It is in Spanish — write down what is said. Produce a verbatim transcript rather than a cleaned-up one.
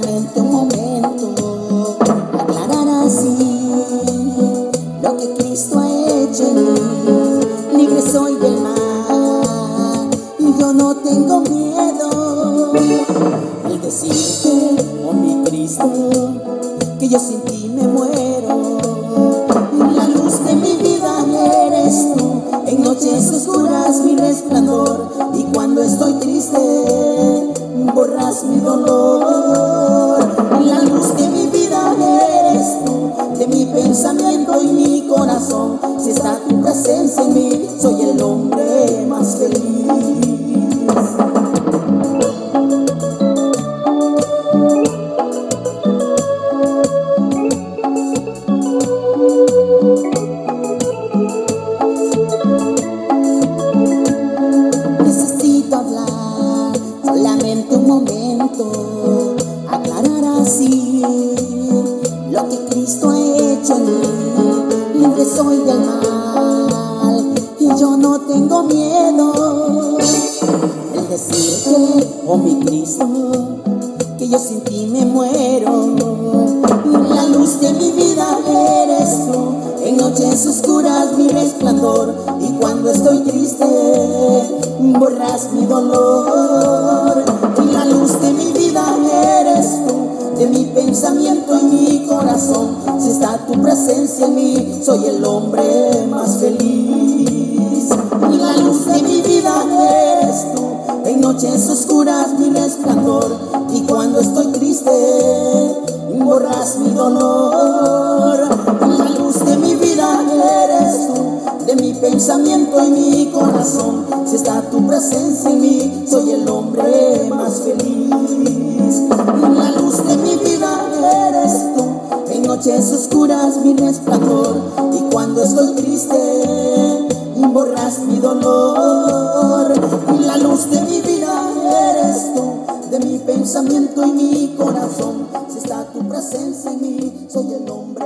solamente un momento, aclarar así lo que Cristo ha hecho en mí. Libre soy del mal y yo no tengo miedo al decirte, oh mi Cristo, que yo sin ti me muero. La luz de mi vida eres tú, en noches oscuras mi resplandor, y cuando estoy triste borras mi dolor. La luz de mi vida eres tú, de mi pensamiento y mi corazón. Si está tu presencia en mí, soy el hombre más feliz. Necesito hablar solamente un momento, aclarar así lo que Cristo ha hecho en mí. Libre soy del mal y yo no tengo miedo el decirte, oh mi Cristo, que yo sin ti me muero. La luz de mi vida eres tú, en noches oscuras mi resplandor, y cuando estoy triste borras mi dolor. La luz de mi vida eres tú, de mi pensamiento y mi corazón. Si está tu presencia en mí, soy el hombre más feliz. La luz de mi vida eres tú, en noches oscuras mi resplandor, y cuando estoy triste borras mi dolor. La luz de mi vida eres tú, de mi pensamiento y mi corazón. Si está tu presencia en mí, soy el hombre más feliz. La luz de mi vida eres tú, en noches oscuras mi resplandor, y cuando estoy triste borras mi dolor. La luz de mi vida eres tú, de mi pensamiento y mi corazón. Si está tu presencia en mí, soy el hombre